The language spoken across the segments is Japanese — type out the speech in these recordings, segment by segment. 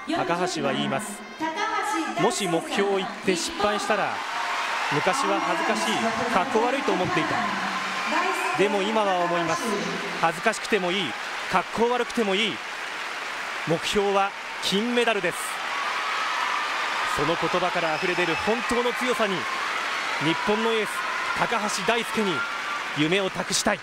高橋は言います。もし目標を言って失敗したら昔は恥ずかしい、かっこ悪いと思っていた。でも今は思います。恥ずかしくてもいい、かっこ悪くてもいい、目標は金メダルです。その言葉からあふれ出る本当の強さに日本のエース高橋大輔に夢を託したい。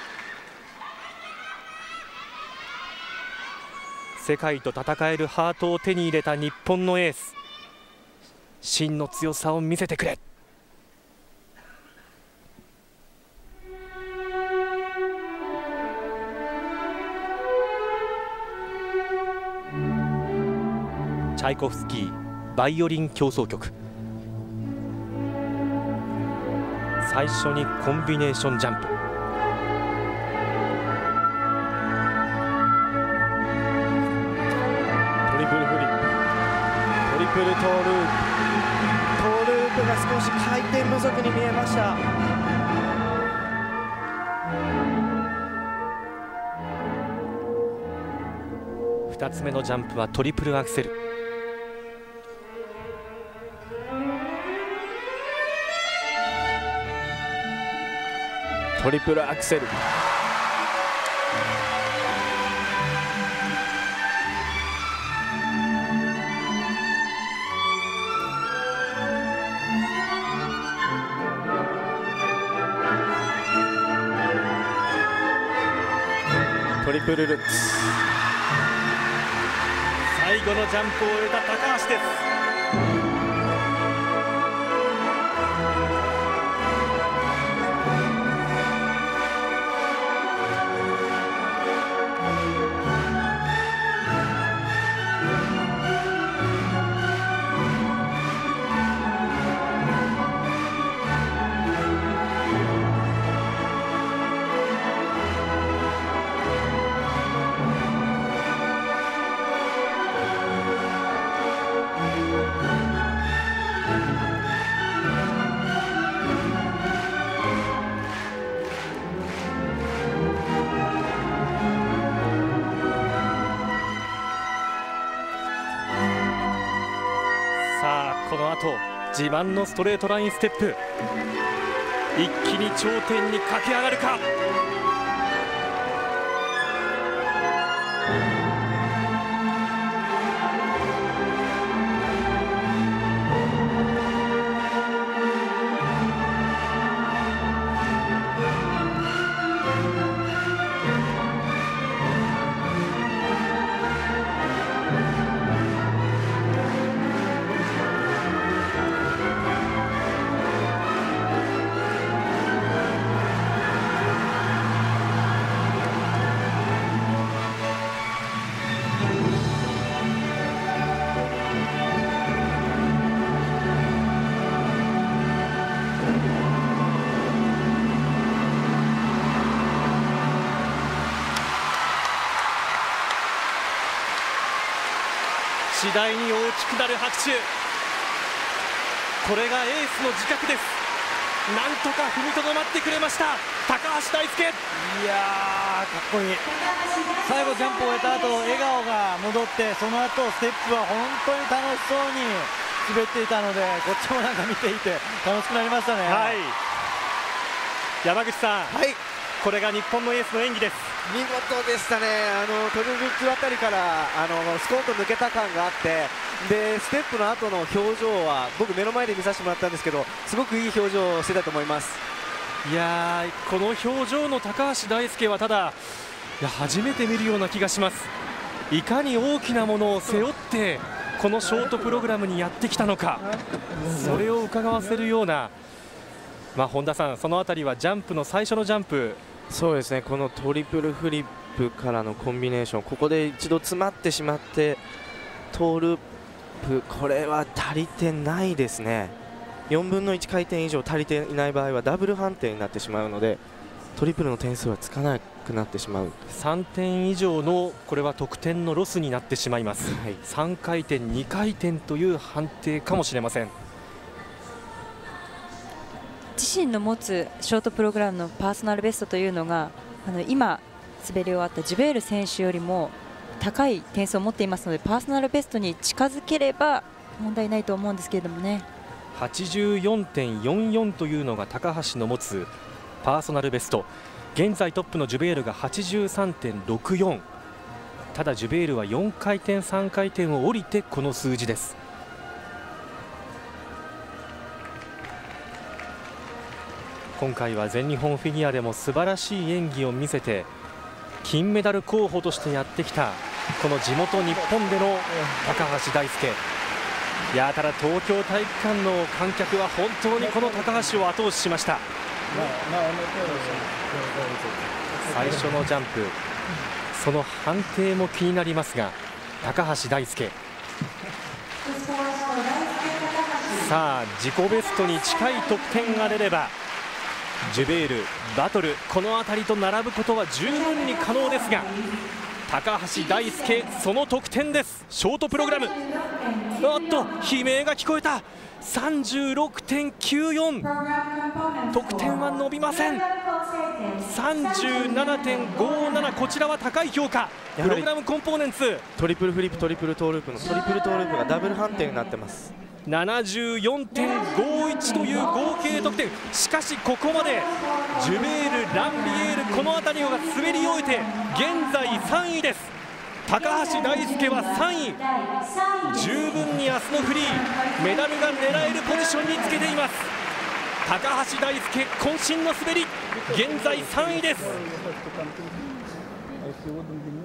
世界と戦えるハートを手に入れた日本のエース、真の強さを見せてくれ。チャイコフスキーバイオリン協奏曲。最初にコンビネーションジャンプ。 トリプルフリップ、トリプルトーループ、トーループが少し回転不足に見えました。 2つ目のジャンプはトリプルアクセル。 トリプルアクセル、トリプルルッツ。 最後のジャンプを終えた高橋です。この後自慢のストレートラインステップ、一気に頂点に駆け上がるか。次第に大きくなる拍手。これがエースの自覚です。なんとか踏みとどまってくれました高橋大輔。 いやー、かっこいい。最後ジャンプを終えた後笑顔が戻って、その後ステップは本当に楽しそうに滑っていたので、こっちもなんか見ていて楽しくなりましたね。 はい、山口さん、 はい、 これが日本のエースの演技です。 見事でしたね。トリルルッツあたりからスコーンと抜けた感があって、でステップの後の表情は僕目の前で見させてもらったんですけど、すごくいい表情をしてたと思います。 いやー、この表情の高橋大輔はただ初めて見るような気がします。いかに大きなものを背負ってこのショートプログラムにやってきたのか、それを伺わせるような、本田さん、そのあたりはジャンプの最初のジャンプ。 そうですね、このトリプルフリップからのコンビネーション、ここで一度詰まってしまってトーループ、これは足りてないですね。4分の1回転以上足りていない場合はダブル判定になってしまうので、トリプルの点数はつかなくなってしまう。 3点以上のこれは得点のロスになってしまいます。 はい、 3回転2回転という判定かもしれません。 自身の持つショートプログラムのパーソナルベストというのが今滑り終わったジュベール選手よりも高い点数を持っていますので、パーソナルベストに近づければ問題ないと思うんですけれどもね。 84.44 というのが高橋の持つパーソナルベスト。現在トップのジュベールが 83.64。ただジュベールは4回転3回転を降りてこの数字です。今回は全日本フィギュアでも素晴らしい演技を見せて金メダル候補としてやってきたこの地元日本での高橋大輔。いやただ東京体育館の観客は本当にこの高橋を後押ししました。最初のジャンプ、その判定も気になりますが、高橋大輔さあ自己ベストに近い得点が出ればジュベール、バトル、この辺りと並ぶことは十分に可能ですが、高橋大輔その得点です。ショートプログラム、おっと悲鳴が聞こえた。 36.94、 得点は伸びません。 37.57、 こちらは高い評価。プログラムコンポーネンツ、 トリプルフリップトリプルトーループのトリプルトーループがダブル判定になってます。 74.51 という合計得点。しかしここまでジュベール、ランビエール、この辺りが滑り終えて現在3位です。高橋大輔は3位、十分に明日のフリーメダルが狙えるポジションにつけています。高橋大輔渾身の滑り、現在3位です。